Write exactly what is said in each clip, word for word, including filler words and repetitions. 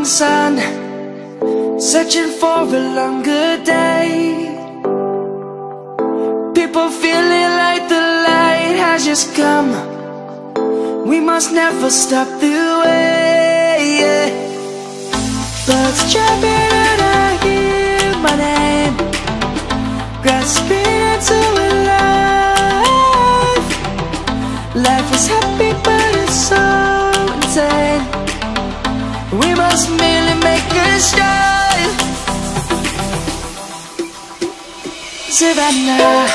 sun, searching for a longer day. People feeling like the light has just come. We must never stop the way, yeah. Birds chirping and I hear my name, grasping into a life. Life is happy but it's so insane. We must merely make a start. Savannah,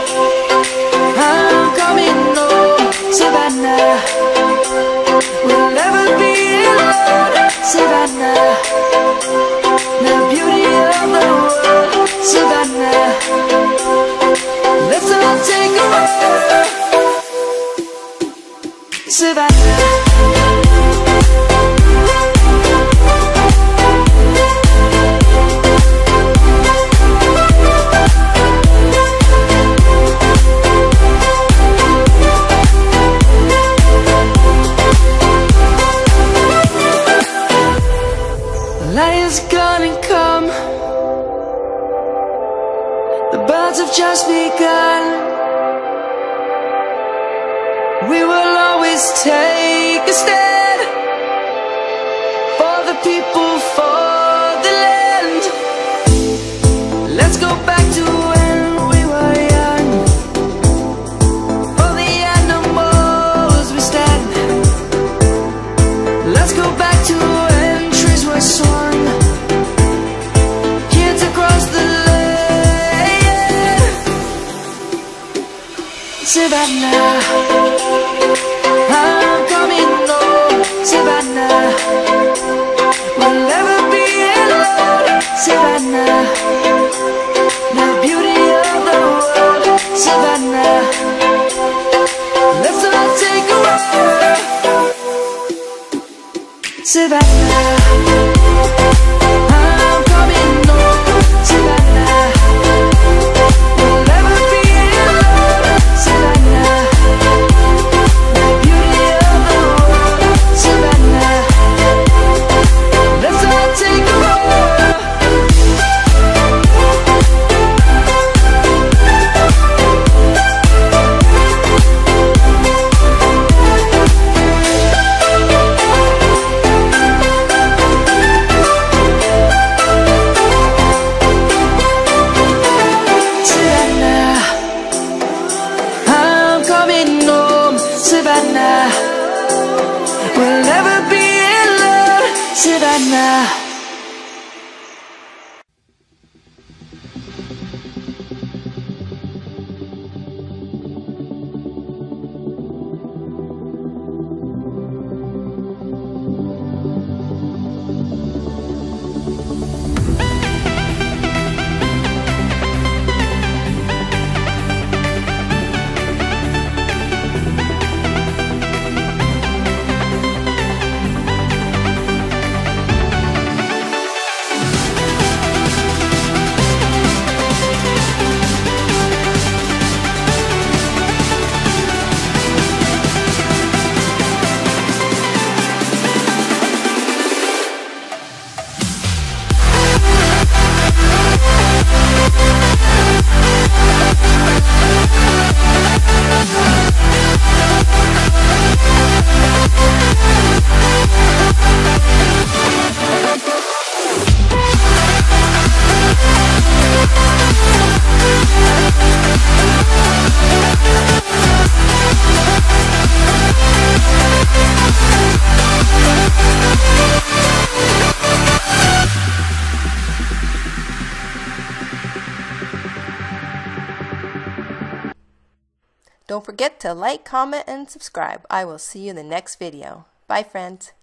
I'm coming home. Savannah, we'll never be alone. Savannah, the beauty of the world. Savannah, let's all take a walk. Savannah. Light is gonna come. The birds have just begun. We will always take a stand for the people, for the land. Let's go back to when we were young. For the animals we stand. Let's go back to when trees were swung. Kids across the land. Savannah, I'm coming home. Savannah, we'll never be alone. Savannah, the beauty of the world. Savannah, let's all take a walk. Savannah, I'm coming home. Savannah, we'll never be alone. Savannah, the beauty of the world. Savannah, let's all take a walk. Savannah, we'll never be alone. Savannah. Don't forget to like, comment, and subscribe. I will see you in the next video. Bye, friends.